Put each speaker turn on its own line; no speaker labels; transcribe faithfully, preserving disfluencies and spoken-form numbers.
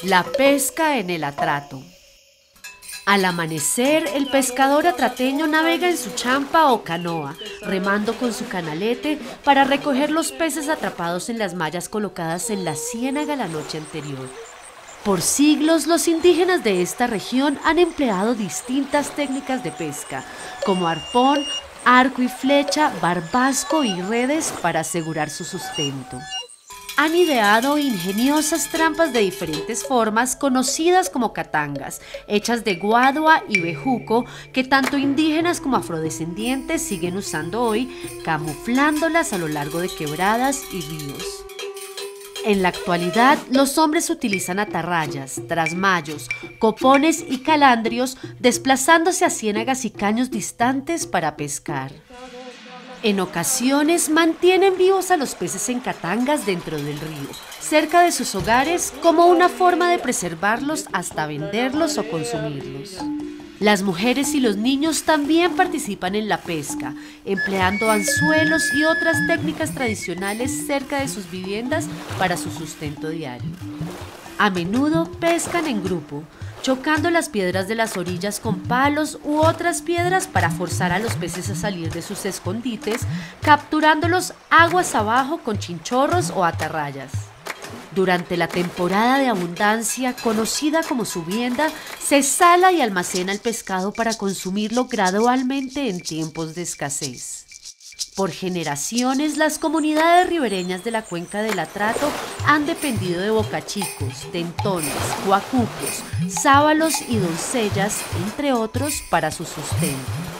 La pesca en el atrato. Al amanecer, el pescador atrateño navega en su champa o canoa, remando con su canalete para recoger los peces atrapados en las mallas colocadas en la ciénaga la noche anterior. Por siglos, los indígenas de esta región han empleado distintas técnicas de pesca, como arpón, arco y flecha, barbasco y redes para asegurar su sustento. Han ideado ingeniosas trampas de diferentes formas conocidas como catangas, hechas de guadua y bejuco, que tanto indígenas como afrodescendientes siguen usando hoy, camuflándolas a lo largo de quebradas y ríos. En la actualidad, los hombres utilizan atarrayas, trasmayos, copones y calandrios, desplazándose a ciénagas y caños distantes para pescar. En ocasiones mantienen vivos a los peces en catangas dentro del río, cerca de sus hogares, como una forma de preservarlos hasta venderlos o consumirlos. Las mujeres y los niños también participan en la pesca, empleando anzuelos y otras técnicas tradicionales cerca de sus viviendas para su sustento diario. A menudo pescan en grupo, chocando las piedras de las orillas con palos u otras piedras para forzar a los peces a salir de sus escondites, capturándolos aguas abajo con chinchorros o atarrayas. Durante la temporada de abundancia, conocida como subienda, se sala y almacena el pescado para consumirlo gradualmente en tiempos de escasez. Por generaciones, las comunidades ribereñas de la cuenca del Atrato han dependido de bocachicos, tentones, guacucos, sábalos y doncellas, entre otros, para su sustento.